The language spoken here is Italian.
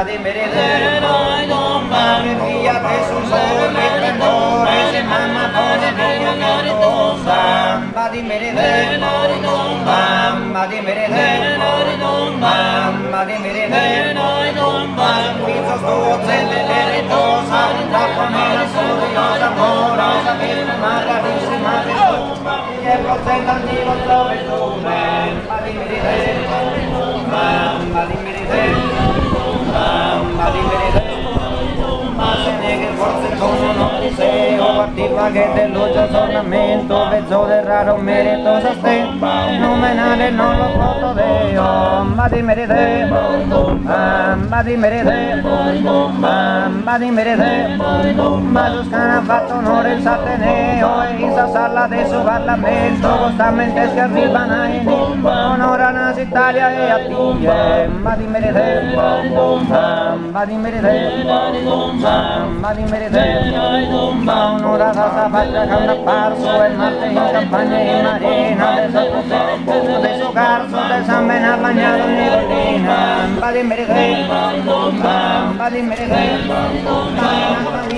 di mere de che via che su sole tremore se mamma pone via notosa mamma di mere de mamma di mere de mamma di mere de pizzo sto zelle veritosa trappa nella soriosa morosa che maravissima che porta di dove tu mamma di mere de mamma di mere de mamma di mere de che forse come Odiseo attiva che dell'uggio ornamento vezzo del raro meritoso ste nomenare non lo posso deo mamma di merite mamma di merite mamma di merite ma Toscana ha fatto onore il Sateneo e Isa sala de su parlamento costamente che arrivano onorano Italia e a Tigre mamma di merite mamma di merite mamma di merite ma onorata sta faccia che è un apparso e Marte in campagna e in marina de su carso de San Ben ha bagnato Nicolina mamma di merite mamma di merite